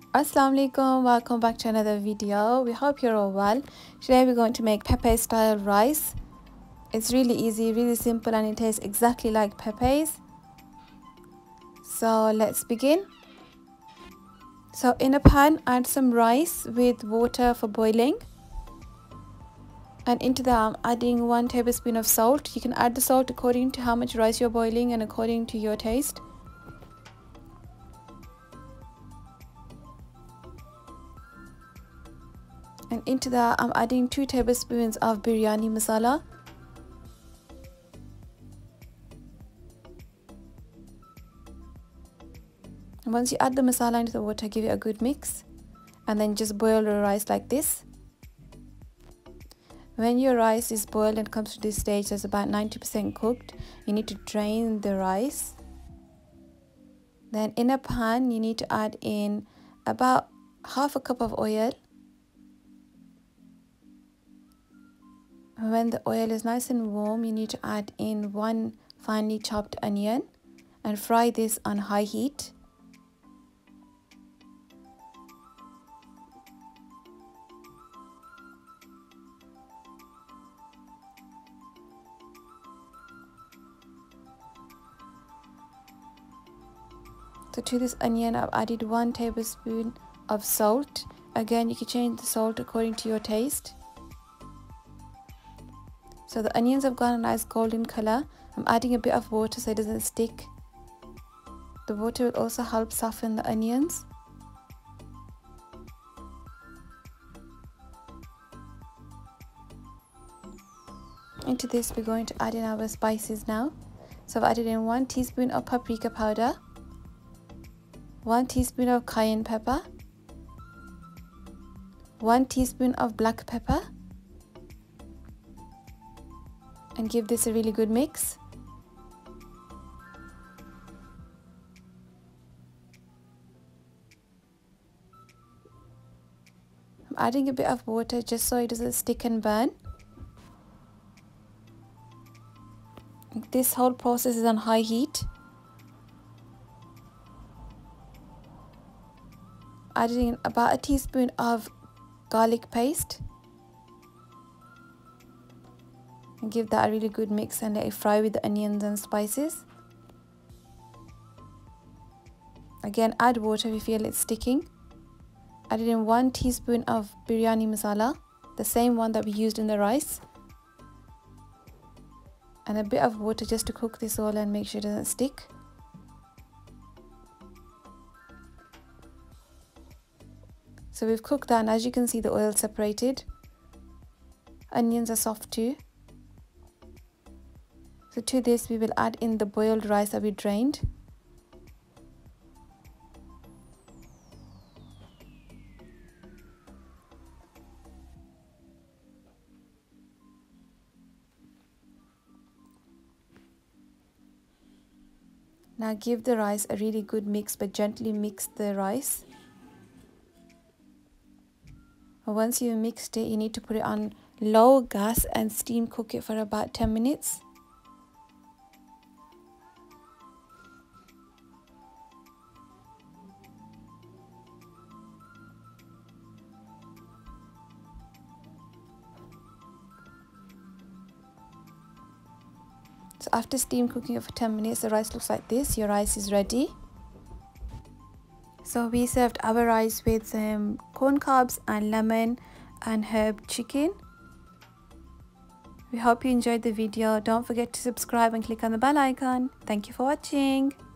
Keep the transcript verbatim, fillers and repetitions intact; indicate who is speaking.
Speaker 1: Assalamu alaikum, welcome back to another video. We hope you're all well. Today we're going to make Pepe style rice. It's really easy, really simple, and it tastes exactly like Pepe's. So let's begin. So in a pan, add some rice with water for boiling, and into that I'm adding one tablespoon of salt. You can add the salt according to how much rice you're boiling and according to your taste. And into that I'm adding two tablespoons of biryani masala. And once you add the masala into the water, give it a good mix, and then just boil the rice like this. When your rice is boiled and comes to this stage, that's about ninety percent cooked, you need to drain the rice. Then in a pan, you need to add in about half a cup of oil. When the oil is nice and warm, you need to add in one finely chopped onion and fry this on high heat. So to this onion, I've added one tablespoon of salt. Again, you can change the salt according to your taste. So the onions have got a nice golden color. I'm adding a bit of water so it doesn't stick. The water will also help soften the onions. Into this, we're going to add in our spices now. So I've added in one teaspoon of paprika powder, one teaspoon of cayenne pepper, one teaspoon of black pepper, and give this a really good mix. I'm adding a bit of water just so it doesn't stick and burn. This whole process is on high heat. Adding in about a teaspoon of garlic paste. And give that a really good mix and let it fry with the onions and spices. Again, add water if you feel it's sticking. Add in one teaspoon of biryani masala, the same one that we used in the rice. And a bit of water just to cook this all and make sure it doesn't stick. So we've cooked that, and as you can see, the oil separated. Onions are soft too. So to this, we will add in the boiled rice that we drained. Now give the rice a really good mix, but gently mix the rice. Once you've mixed it, you need to put it on low gas and steam cook it for about ten minutes. So after steam cooking it for ten minutes, the rice looks like this. Your rice is ready. So we served our rice with some corn cobs and lemon and herb chicken. We hope you enjoyed the video. Don't forget to subscribe and click on the bell icon. Thank you for watching.